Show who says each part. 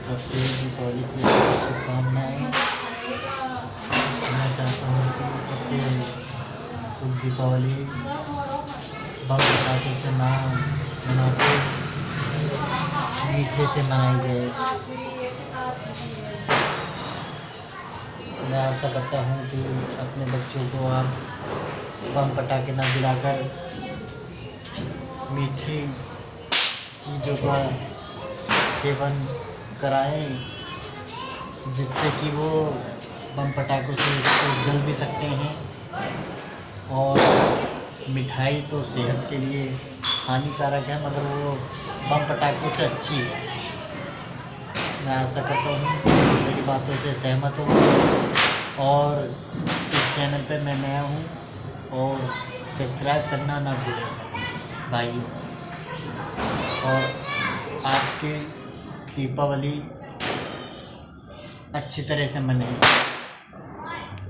Speaker 1: सबसे दीपावली की शुभकामनाएँ। मैं चाहता हूँ कि प्रत्येक शुभ दीपावली बम पटाखे से ना मनाते मीठे से मनाई जाए। मैं आशा करता हूँ कि अपने बच्चों को आप बम पटाखे न दिलाकर मीठी चीज़ों का सेवन कराएं, जिससे कि वो बम पटाखों से तो जल भी सकते हैं और मिठाई तो सेहत के लिए हानिकारक है, मगर वो बम पटाखों से अच्छी है। मैं आशा करता हूँ मेरी बातों से सहमत हो और इस चैनल पे मैं नया हूँ और सब्सक्राइब करना ना भूलें भाइयों। और आपकी दीपावली अच्छी तरह से मनाएं।